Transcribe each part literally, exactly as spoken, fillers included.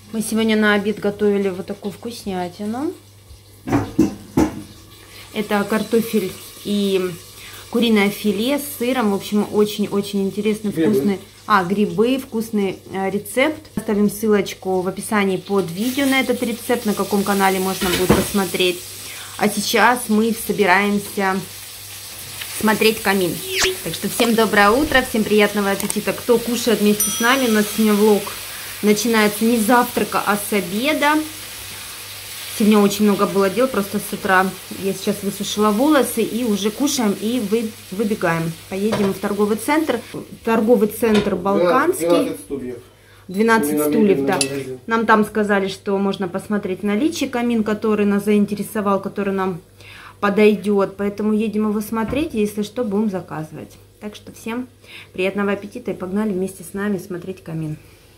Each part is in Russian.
Мы сегодня на обед готовили вот такую вкуснятину. Это картофель и куриное филе с сыром. В общем, очень-очень интересный, грибы. вкусный. А, грибы, вкусный рецепт. Оставим ссылочку в описании под видео на этот рецепт, на каком канале можно будет посмотреть. А сейчас мы собираемся смотреть камин. Так что всем доброе утро, всем приятного аппетита. Кто кушает вместе с нами, у нас сегодня влог начинается не с завтрака, а с обеда. Сегодня очень много было дел, просто с утра я сейчас высушила волосы и уже кушаем и вы, выбегаем. Поедем в торговый центр. Торговый центр Балканский. двенадцать стульев. двенадцать стульев, да. Нам там сказали, что можно посмотреть наличие камин, который нас заинтересовал, который нам подойдет. Поэтому едем его смотреть, и если что, будем заказывать. Так что всем приятного аппетита и погнали вместе с нами смотреть камин.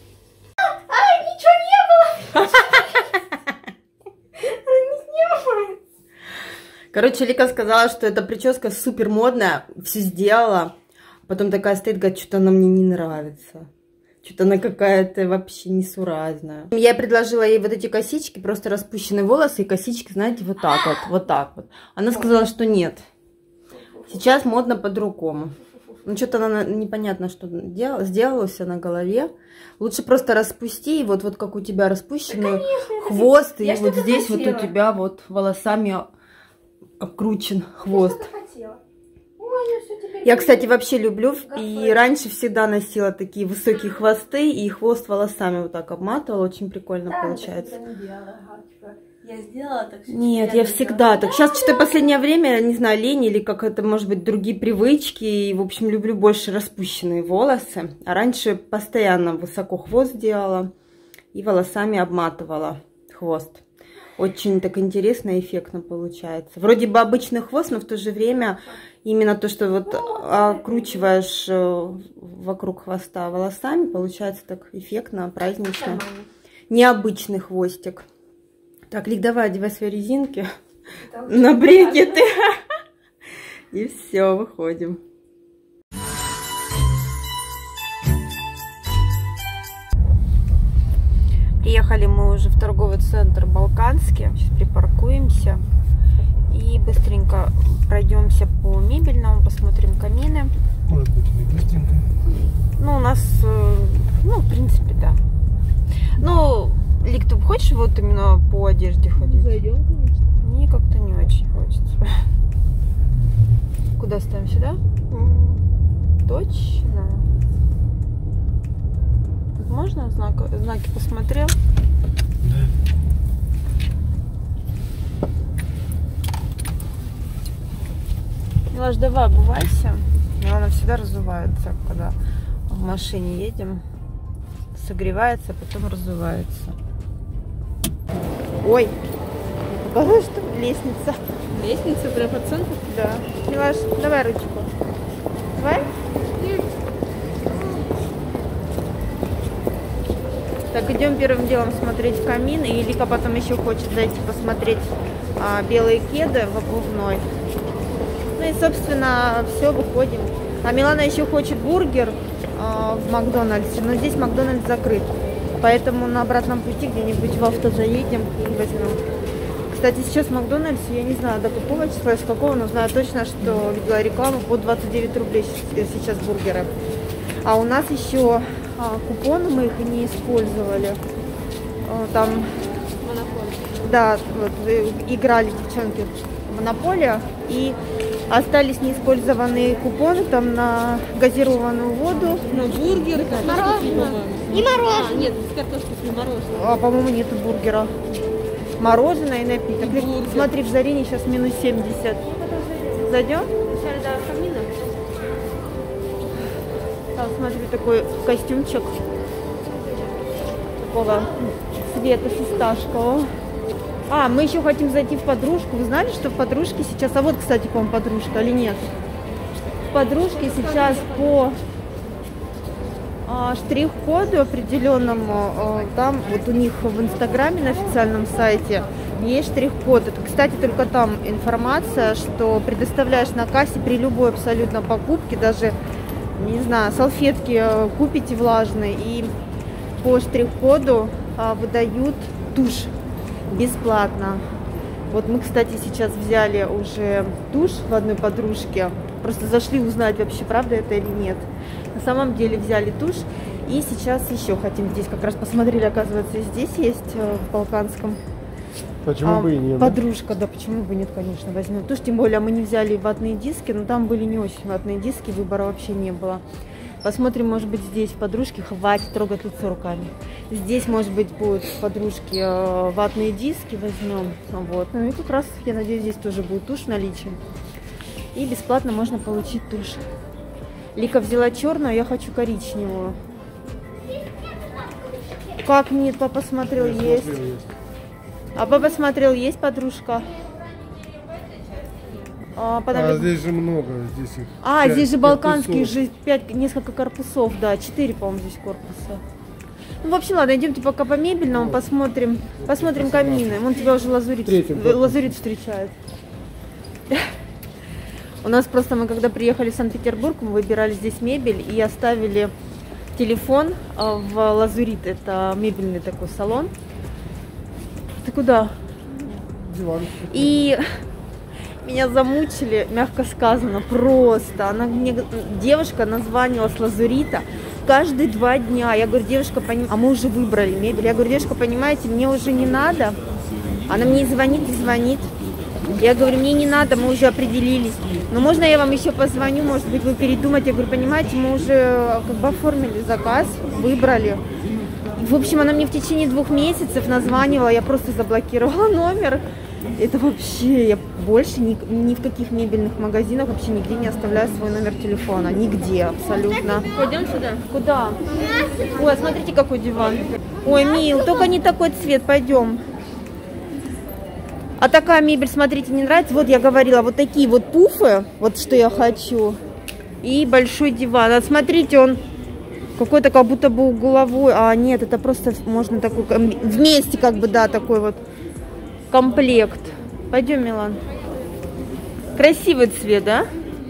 Короче, Лика сказала, что эта прическа супер модная, все сделала. Потом такая стоит, говорит, что-то она мне не нравится. Что-то она какая-то вообще несуразная. Я предложила ей вот эти косички, просто распущенные волосы и косички, знаете, вот так вот, вот так вот. Она сказала, что нет. Сейчас модно по-другому. Ну, что-то она непонятно, что делала, сделала все на голове. Лучше просто распусти, и вот, вот как у тебя распущенный да, конечно, хвост, и вот здесь хотела. Вот у тебя вот волосами обкручен хвост. Я, Ой, я, кстати, вообще люблю, и раньше всегда носила такие высокие хвосты, и хвост волосами вот так обматывала, очень прикольно да, получается. Я сделала так. Нет, я всегда так. Сейчас что-то последнее время, не знаю, лень или как это, может быть, другие привычки. И, в общем, люблю больше распущенные волосы. А раньше постоянно высоко хвост делала и волосами обматывала хвост. Очень так интересно и эффектно получается. Вроде бы обычный хвост, но в то же время именно то, что вот окручиваешь вокруг хвоста волосами, получается так эффектно, празднично. Необычный хвостик. Так, Лик, давай одевай свои резинки на брекеты. И все, выходим. Приехали мы уже в торговый центр Балканский. Сейчас припаркуемся и быстренько пройдемся по мебельному, посмотрим камины. Может быть, и быстренько. Ну, у нас, ну, в принципе, да. Ну, Лик, ты хочешь вот именно по одежде ходить? Зайдем, конечно. Мне как-то не очень хочется. Куда ставим? Сюда? Mm. Точно. Тут можно знак, знаки посмотрел? Да. Милаш, давай обувайся. Она всегда разувается, когда в машине едем. Согревается, потом разувается. Ой, показалось, что лестница. Лестница прям по центру? Да. Милаш, давай ручку. Давай. Так, идем первым делом смотреть камин. И Лика потом еще хочет зайти посмотреть а, белые кеды в обувной. Ну и, собственно, все, выходим. А Милана еще хочет бургер а, в Макдональдсе, но здесь Макдональдс закрыт. Поэтому на обратном пути где-нибудь в авто заедем и возьмем. Кстати, сейчас в Макдональдсе, я не знаю до какого числа, с какого, но знаю точно, что видела рекламу по двадцать девять рублей сейчас бургеры. А у нас еще а, купоны, мы их не использовали. А, там, Монополия. Да, вот, играли девчонки в Монополия и остались неиспользованные купоны там на газированную воду. Ну, бургер, мороженое. И мороженое. А, нет, с картошкой фри мороженое. А, по-моему, нету бургера. Мороженое и напиток. И бургер. Смотри, в Зарине сейчас минус семьдесят. Зайдем? Сначала до камина. Там, смотри, такой костюмчик. Такого цвета фисташкового. А, мы еще хотим зайти в подружку. Вы знали, что в подружке сейчас... А вот, кстати, по-моему, подружка или нет? В подружке сейчас по а, штрих-коду определенному, а, там вот у них в Инстаграме на официальном сайте есть штрих-код. Это, кстати, только там информация, что предоставляешь на кассе при любой абсолютно покупке, даже, не знаю, салфетки купите влажные и по штрих-коду а, выдают тушь бесплатно. Вот мы, кстати, сейчас взяли уже тушь в одной подружке. Просто зашли узнать, вообще правда это или нет. На самом деле взяли тушь. И сейчас еще хотим здесь, как раз посмотрели, оказывается, здесь есть в Балканском. Почему а, бы и нет? Подружка, да, почему бы нет, конечно, возьмем тушь. Тем более мы не взяли ватные диски, но там были не очень ватные диски, выбора вообще не было. Посмотрим, может быть, здесь в подружке, хватит трогать лицо руками. Здесь, может быть, будут в подружке э, ватные диски, возьмем. Вот. Ну и как раз, я надеюсь, здесь тоже будет тушь в наличии. И бесплатно можно получить тушь. Лика взяла черную, я хочу коричневую. Как нет, папа смотрел, Я есть. смотрел, есть. А папа смотрел, есть подружка? А, потом... А здесь же много, здесь их А, пять- здесь же пять балканские, кусок. же пять, несколько корпусов, да, четыре, по-моему, здесь корпуса. Ну, в общем, ладно, идемте пока по мебельному, посмотрим, посмотрим камины. Вон тебя уже лазурит, Третьем корпусе. лазурит встречает. У нас просто, мы когда приехали в Санкт-Петербург, мы выбирали здесь мебель и оставили телефон в лазурит, это мебельный такой салон. Ты куда? Диван. И меня замучили, мягко сказано, просто. Она мне, девушка названивала с лазурита каждые два дня. Я говорю, девушка, поним... а мы уже выбрали мебель. Я говорю, девушка, понимаете, мне уже не надо. Она мне звонит и звонит. Я говорю, мне не надо, мы уже определились. Но можно я вам еще позвоню, может быть, вы передумаете. Я говорю, понимаете, мы уже как бы оформили заказ, выбрали. В общем, она мне в течение двух месяцев названивала, я просто заблокировала номер. Это вообще, я больше ни, ни в каких мебельных магазинах вообще нигде не оставляю свой номер телефона. Нигде, абсолютно. Пойдем сюда. Куда? Ой, смотрите, какой диван. Ой, мил, только не такой цвет, пойдем. А такая мебель, смотрите, не нравится? Вот я говорила, вот такие вот пуфы, вот что я хочу. И большой диван. А смотрите, он какой-то как будто бы угловой. А нет, это просто можно такой вместе как бы, да, такой вот комплект. Пойдем, Милан. Красивый цвет, да?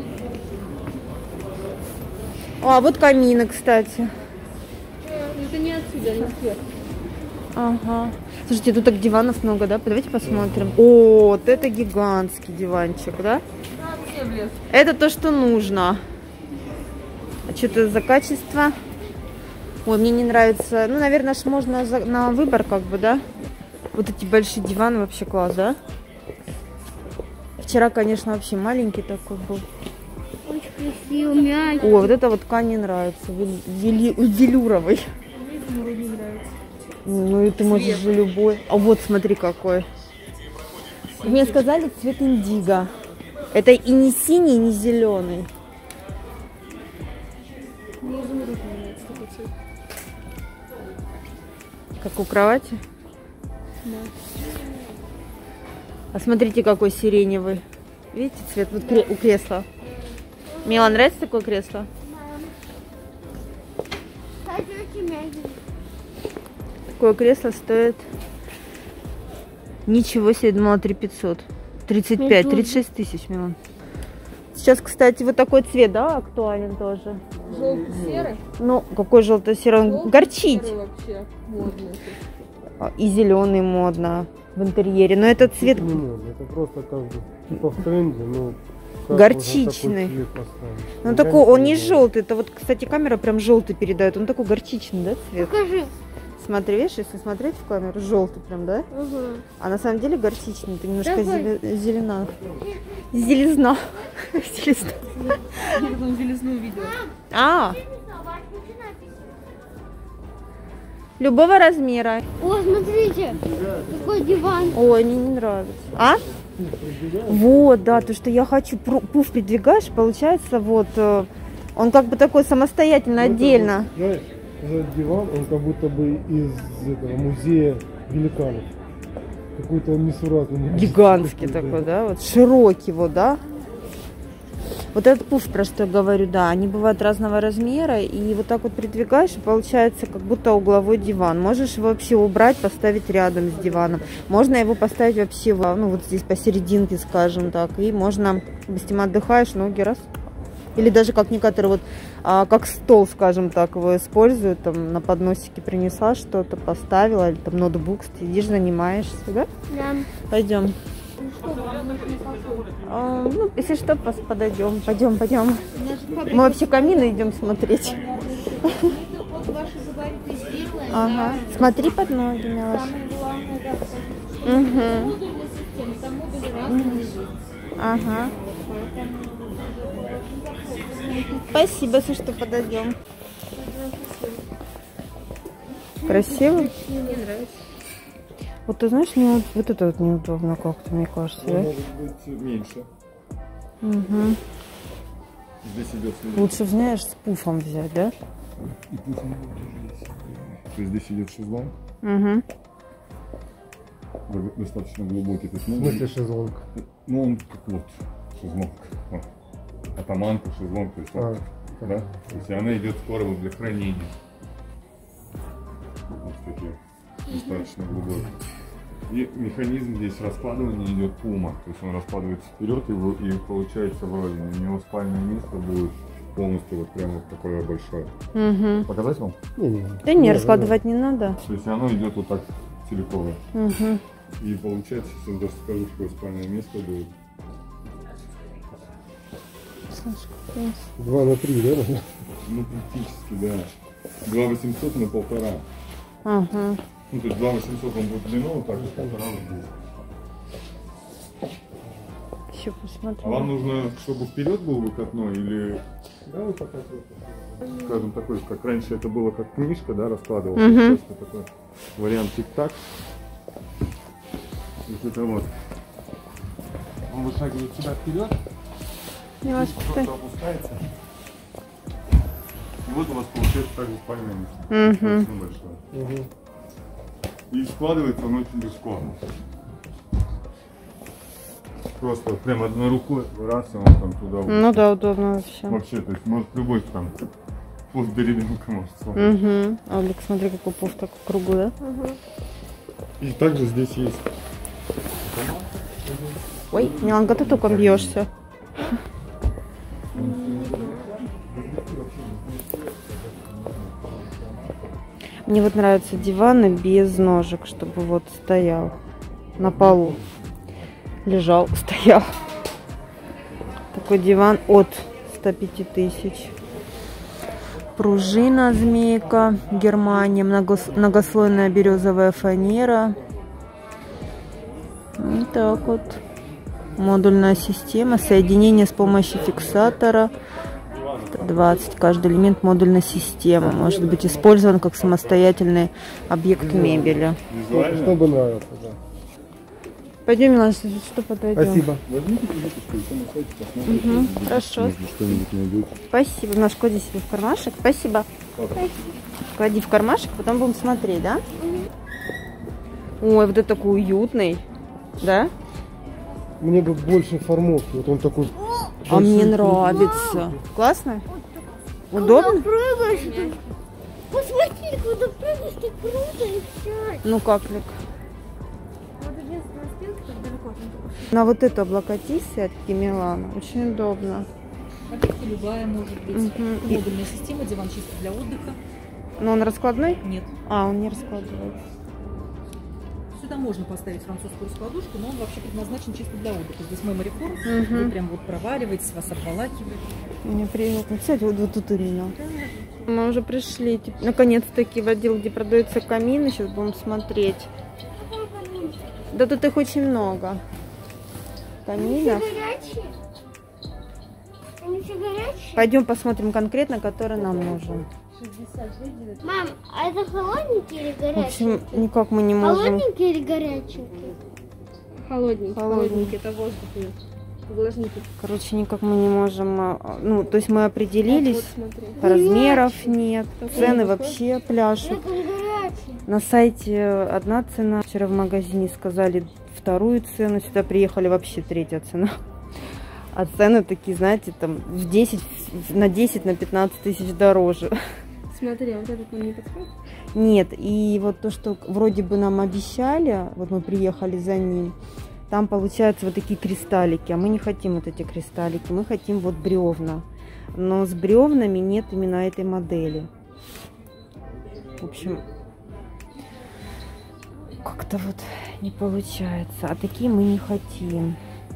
А, вот камины, кстати. Это не отсюда, не сверху. Ага. Слушайте, тут так диванов много, да? Давайте посмотрим. О, вот это гигантский диванчик, да? Это то, что нужно. А что это за качество? Ой, мне не нравится. Ну, наверное, ж можно за... на выбор, как бы, да? Вот эти большие диваны вообще класс, да? Вчера, конечно, вообще маленький такой был. Очень красиво, мягкий. Ой, вот это вот ткань не нравится. Вели... Велюровый. Вроде нравится. Ну и ты можешь же любой. А вот смотри какой. Мне сказали цвет индиго. Это и не синий, и не зеленый. Мне изумруд нравится такой цвет. Как у кровати? Да. А смотрите, какой сиреневый. Видите цвет? Вот кре у кресла. Мила, нравится такое кресло? Такое кресло стоит... Ничего себе, думала три пятьсот. тридцать пять, тридцать шесть тысяч, Милан. Сейчас, кстати, вот такой цвет, да, актуален тоже. Желто-серый? Ну, какой желто-серый? Он горчить. Вообще модный. И зеленый модно в интерьере. Но этот цвет Не модно, это просто как бы типа в тренде, но как горчичный. можно такой цвет поставить? Ну Я такой, он не знаю. желтый. Это вот, кстати, камера прям желтый передает. Он такой горчичный, да, цвет? Покажи. Смотри, видишь, если смотреть в камеру, желтый прям, да? Угу. А на самом деле горчичный. Ты немножко Давай. зеле- зелена. Зелезна. Зелезна. Я потом железную видела. А. Любого размера. О, смотрите, какой диван. Ой, мне не нравится. А? Вот, да, то, что я хочу. Пру- Пуф придвигаешь, получается, вот, э, он как бы такой самостоятельно, Ну, это отдельно. вот, знаешь, этот диван, он как будто бы из этого музея великанов. Какой-то он несуразный. Гигантский такой, да, вот широкий, вот, да. Вот этот пуф, про что я говорю, да, они бывают разного размера, и вот так вот придвигаешь, и получается как будто угловой диван. Можешь его вообще убрать, поставить рядом с диваном. Можно его поставить вообще, ну, вот здесь посерединке, скажем так, и можно, допустим, отдыхаешь, ноги раз, Или даже как некоторые вот, а, как стол, скажем так, его используют, там на подносике принесла что-то, поставила, или там ноутбук, сидишь, занимаешься, да? Да. Пойдем. А, ну, если что, пос- подойдем. Пойдем, пойдем. Мы вообще камины идем смотреть. Вот ваши габариты сделаем. Ага. Смотри под ноги, Милош. Самое главное, да, Угу. модульная система, там модуль разный лежит. Ага. Спасибо, если что, подойдем. Красиво? Мне нравится. Вот ты знаешь, не, вот, вот это вот неудобно как-то, мне кажется, да? Может быть меньше. Угу. Здесь идет Лучше, знаешь, с пуфом взять, да? и пуф у него тоже есть. То есть здесь идет шезлонг, Угу. достаточно глубокий. То есть, В ну, смысле шезлонг? ну он как вот шезлонг. Вот. Атаманка, шезлонг, то есть, вот, А, да? То есть она идет скоро вот для хранения. Вот такие достаточно глубокие. И механизм здесь раскладывания идет пума. То есть он раскладывается вперед и, вы- и получается вроде у него спальное место будет полностью вот прям вот такое большое. Угу. Показать вам? Не-не. Да не, раскладывать не надо. То есть оно идет вот так целиковое. Угу. И получается, сейчас даже скажу, какое спальное место будет. Два на три, да? Ну практически, да. два восемьсот на полтора. Ага. Ну то есть два восемьсот он будет длиной, вот так вот полтора вот здесь. Еще посмотрим. А вам нужно, чтобы вперед был выкатной или... Да, вот так вот. Скажем, такой, как раньше это было как книжка, да, раскладывался. Мгм. Сейчас это такой вариант тик-так. То есть это вот. Он вышагивает сюда вперед, Не вас просто опускается. И вот у вас получается также спальное место. Мгм. Очень большое. Угу. И складывается он очень легко. Просто вот прям одной рукой раз, и он там туда вот. Ну да, удобно вообще. Вообще, то есть может любой там пусть до ребенка может сломать. Угу. Олег, смотри, какой пуф так круглый, да? И также здесь есть. Ой, Миланка, ты током бьешься. Мне вот нравятся диваны без ножек, чтобы вот стоял на полу. Лежал, стоял. Такой диван от ста пяти тысяч. Пружина змейка, Германия, многос- многослойная березовая фанера. Вот так вот. Модульная система, соединение с помощью фиксатора. двадцать. Каждый элемент модульной системы может быть использован как самостоятельный объект мебели. Визуально. Что бы нравилось, да. Пойдем, Милана, что подойдем? Спасибо. Возьмите кредиточку, и на сайте посмотрите. Мгм, может быть, хорошо. может, что-нибудь найдете. Спасибо. Наш клади себе в кармашек. Спасибо. Клади в кармашек, потом будем смотреть, да? Ой, вот это такой уютный. Да? Мне бы больше формовки. Вот он такой. А мне большой. нравится. Классно? Куда Удобно? прыгаешь, ты... Посмотри, куда прыгаешь, ты круто и все. Ну как, Лик? Вот единственная спинка, так далеко. На вот эту облокотись, сядьки, Милана. Очень удобно. Обивка любая может быть. Мгм. И- Модульная система, диван чисто для отдыха. Но он раскладной? Нет. А, он не раскладывается. Сюда можно поставить французскую раскладушку, но он вообще предназначен чисто для отдыха. Здесь memory foam, Мгм. вы прям вот проваливаетесь, вас обволакивает. Мне приятно. Сядь вот, вот тут именно. Мы уже пришли. типа, наконец-таки в отдел, где продаются камины. Сейчас будем смотреть. Да тут их очень много. Каминов. Горячие? Они все горячие? Пойдем посмотрим конкретно, который нам нужен. Мам, а это холодненькие или В горячие? общем, никак мы не можем. Холодненькие или горяченькие? Холодненькие. Холодненькие. Это воздух. Увлажнитель. Короче, никак мы не можем. а, Ну, то есть мы определились. Вот, смотри. Размеров нет. Цены вообще пляшут. Это горячие. На сайте одна цена. Вчера в магазине сказали вторую цену. Сюда приехали вообще третья цена. А цены такие, знаете, там в десять, на десять, на пятнадцать тысяч дороже. Смотри, вот этот нам не подходит? Нет, и вот то, что вроде бы нам обещали, вот мы приехали за ним, там получаются вот такие кристаллики, а мы не хотим вот эти кристаллики, мы хотим вот бревна. но с бревнами нет именно этой модели. В общем, как-то вот не получается. А такие мы не хотим.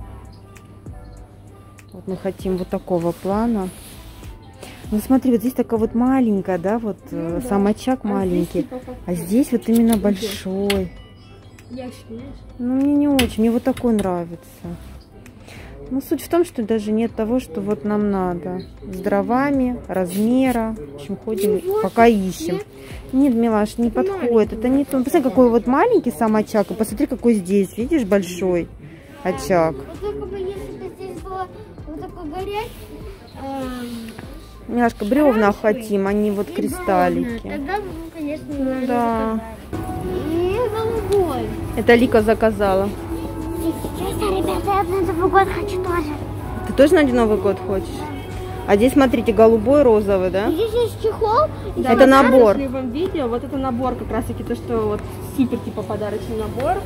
Вот мы хотим вот такого плана. Ну смотри, вот здесь такая вот маленькая, да, вот ну, сам да. очаг а маленький. Здесь а здесь вот именно большой. Ну мне не очень, мне вот такой нравится. Ну суть в том, что даже нет того, что вот нам надо. С дровами, размера. В общем, ходим, пока ищем. Нет, Милаш, не подходит. Это не то. Посмотри, какой вот маленький сам очаг. И посмотри, какой здесь. Видишь, большой очаг. Милашка, бревна хотим, а не вот кристаллики. Тогда, конечно, ну, да. И голубой. Это Лика заказала. Честно, ребята, я на Новый год хочу тоже. Ты тоже на Новый год хочешь? А здесь, смотрите, голубой, розовый, да? Здесь есть чехол. Да, это набор. Если вам видео, вот это набор как раз таки, то, что вот супер типа подарочный набор.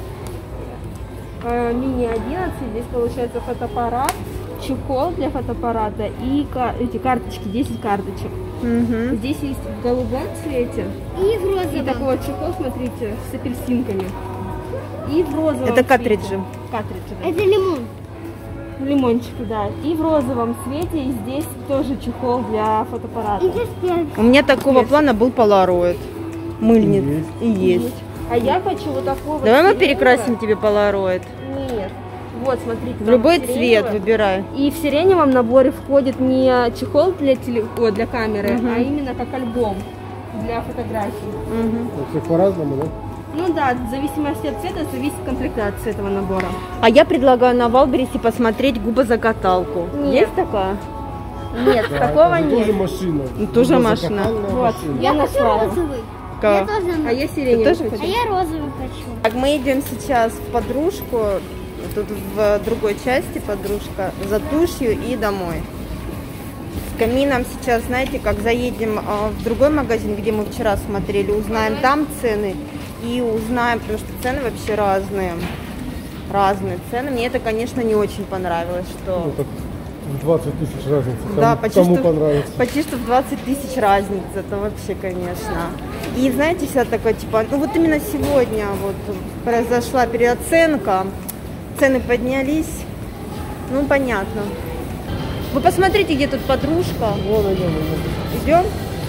Э, мини одиннадцать, здесь получается фотоаппарат, чехол для фотоаппарата и кар эти карточки, десять карточек. Угу. Здесь есть в голубом цвете. И в розовом. И такой вот чехол, смотрите, с апельсинками. И в розовом Это картриджи. цвете. Картриджи, да. Это лимон. Лимончики, да. И в розовом цвете, и здесь тоже чехол для фотоаппарата. И здесь перец. У меня такого Есть. плана был полароид. Мыльниц. Есть. И есть. А я хочу вот такой вот. Давай мы сиреневый. перекрасим тебе полароид. Нет. Вот, смотрите. В там любой сиреневый. цвет выбирай. И в сиреневом наборе входит не чехол для, теле... О, для камеры, Мгм. а именно как альбом для фотографий. Угу. У всех по-разному, да? Ну да, в зависимости от цвета зависит комплектация этого набора. А я предлагаю на Валберисе посмотреть губозаготалку. Нет. Есть такая? Нет, Да, такого это же нет. тоже машина. Ну, тоже Губозакатальная машина. Вот. машина. Я Я хочу нашла. розовый. Как? Я тоже. А я Ты сиреневый тоже хочу. А я розовый хочу. Так, мы идем сейчас в подружку, тут в другой части подружка, за тушью и домой. С камином сейчас, знаете, как заедем а, в другой магазин, где мы вчера смотрели, узнаем там цены и узнаем, потому что цены вообще разные. Разные цены. Мне это, конечно, не очень понравилось, Ну, что... так в двадцать тысяч разница. Да, Кому, почти кому что, понравится. почти что в двадцать тысяч разница, это вообще, конечно. И знаете, всегда такое, типа, ну вот именно сегодня вот произошла переоценка, цены поднялись, ну понятно. Вы посмотрите, где тут подружка. Вон идем, идем. Идем.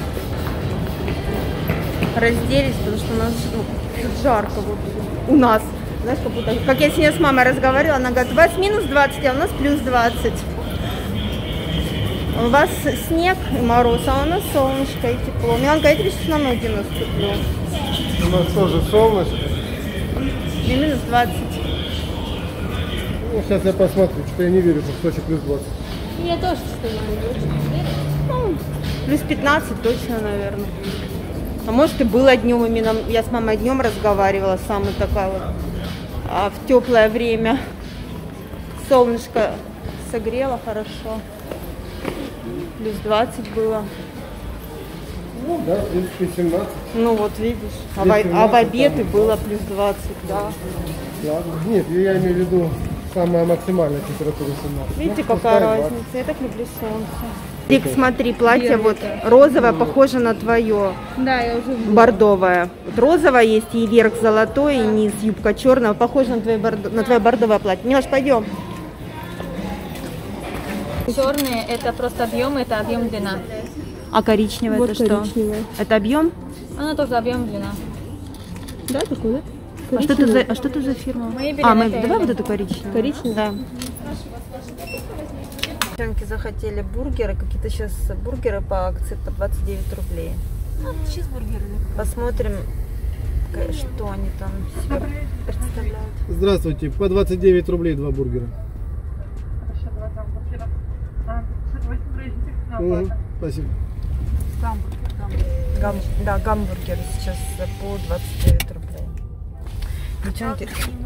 Разделись, потому что у нас ну, тут жарко вообще. У нас. Знаешь, как будто, как я сегодня с мамой разговаривала, она говорит, у вас минус двадцать, а у нас плюс двадцать. У вас снег и мороз, а у нас солнышко и тепло. Миланка, я тебе сейчас на ноги наступлю. У нас тоже солнышко. И минус двадцать. Ну, сейчас я посмотрю, что я не верю, что в Сочи плюс двадцать. Я тоже что-то Ну, плюс пятнадцать точно, наверное. А может и было днем именно. Я с мамой днем разговаривала, самая такая вот. А в теплое время солнышко согрело хорошо. Плюс двадцать было. Ну да, в принципе семнадцать. Ну вот видишь. А, в, а в обед и было плюс двадцать, да. Ладно. Нет, я имею в виду самая максимальная температура семнадцать. Видите, Ну, какая пускай разница? Я так люблю солнце. Рик, смотри, платье вот розовое, похоже на твое. Да, я уже видела. Бордовое. Вот розовое есть, и верх золотой, и низ юбка черная. Похоже на твое, бордо... на твое бордовое платье. Милаш, пойдем. Черные это просто объем, это объем длина. А коричневое Вот это что? коричневое. Это объем? Она тоже объем длина. Да, такой, да? А что, это за, а что это за фирма? Maybelline А, мы, это давай Maybelline. вот эту коричневую. Коричневую? Да. Девчонки захотели бургеры, какие-то сейчас бургеры по акции по двадцать девять рублей. Чизбургеры. Посмотрим, к- что они там себя представляют. Здравствуйте, по двадцать девять рублей два бургера. Угу, спасибо. Гам, да, гамбургеры сейчас по двадцать девять рублей. Девчонки,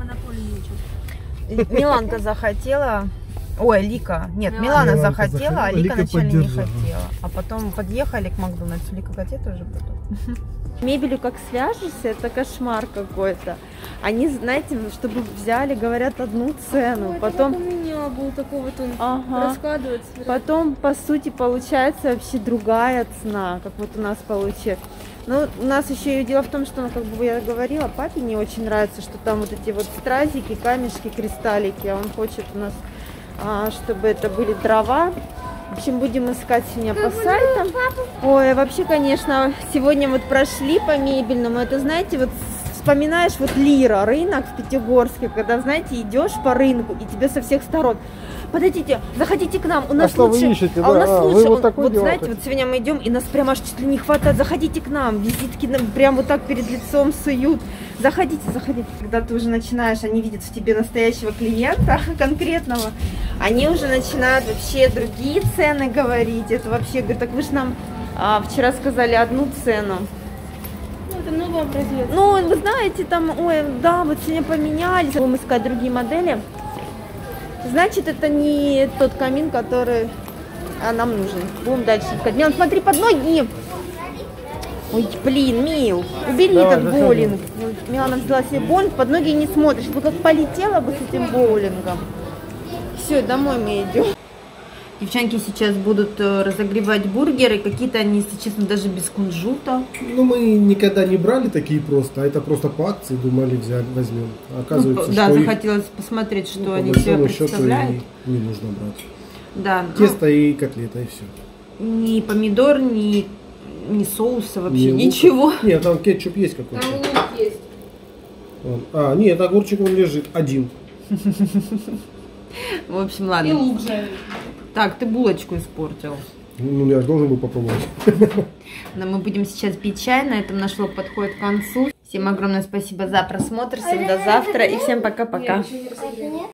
Миланка захотела, ой, Лика, нет, Милана Миланка захотела, захотела, а Лика Лика вначале не поддержала. хотела. А потом подъехали к Макдональдсу, Лика говорит, я тоже буду. Мебелью как свяжешься, это кошмар какой-то. Они, знаете, чтобы взяли, говорят одну цену, потом мало было такого, вот он Ага. раскладывается. Потом, по сути, получается вообще другая цена, как вот у нас получилось. Ну, у нас еще и дело в том, что, ну, как бы я говорила, папе не очень нравится, что там вот эти вот стразики, камешки, кристаллики. А он хочет у нас, а, чтобы это были дрова. В общем, будем искать сегодня по сайтам. Ой, вообще, конечно, сегодня вот прошли по мебельному. Это, знаете, вот вспоминаешь вот Лира, рынок в Пятигорске, когда, знаете, идешь по рынку, и тебе со всех сторон: подойдите, заходите к нам, у нас А что вы лучше, ищете, а у да? нас А, вы лучше, вот Он- такое вот дело знаете, хотите? вот сегодня мы идем, и нас прямо аж чуть ли не хватает: заходите к нам, визитки нам прям вот так перед лицом суют, заходите, заходите. Когда ты уже начинаешь, они видят в тебе настоящего клиента конкретного, они уже начинают вообще другие цены говорить. Это вообще, говорю, так вы же нам а, вчера сказали одну цену. Ну, это новый образец. Ну, вы знаете, там, ой, да, вот сегодня поменялись, будем искать другие модели. Значит, это не тот камин, который а, нам нужен. Будем дальше искать. Мил, смотри под ноги. Ой, блин, Мил, убери Давай, этот зачем боулинг. Милана взяла себе боулинг, под ноги не смотришь. Вы как полетела бы с этим боулингом. Все, домой мы идем. Девчонки сейчас будут э, разогревать бургеры. Какие-то они, если честно, даже без кунжута. Ну, мы никогда не брали такие просто, а это просто по акции думали взять, возьмем. А оказывается, Ну, да, что их, захотелось посмотреть, что ну, по они себя большому счету представляют. и не нужно брать. Да, ну, Тесто и котлета, и все. ни помидор, ни, ни соуса, вообще Не лука. ничего. Нет, там кетчуп есть какой-то. Там лук есть. Вон. А, нет, огурчик он лежит один. В общем, И ладно. лук жареный. Так, ты булочку испортил. Ну, я же должен был попробовать. Но мы будем сейчас пить чай. На этом наш влог подходит к концу. Всем огромное спасибо за просмотр. Всем до завтра и всем пока-пока. Это нет?